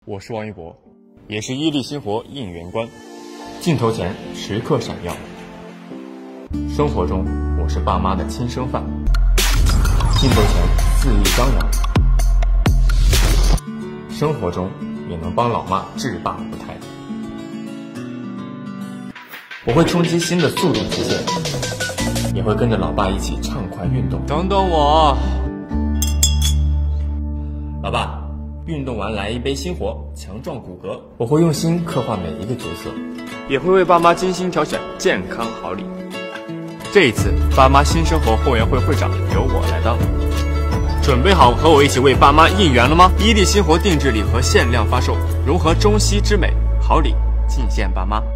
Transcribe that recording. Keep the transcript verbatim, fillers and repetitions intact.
我是王一博，也是伊利新活应援官。镜头前时刻闪耀，生活中我是爸妈的亲生饭，镜头前肆意张扬，生活中也能帮老妈制霸舞台。我会冲击新的速度极限，也会跟着老爸一起畅快运动。 等等我， 老爸，运动完来一杯新活，强壮骨骼。我会用心刻画每一个角色， 也会为爸妈精心挑选健康好礼。这一次，爸妈新生活后援会会长由我来当。准备好和我一起为爸妈应援了吗？伊利新活定制礼盒限量发售，融合中西之美，好礼尽献爸妈。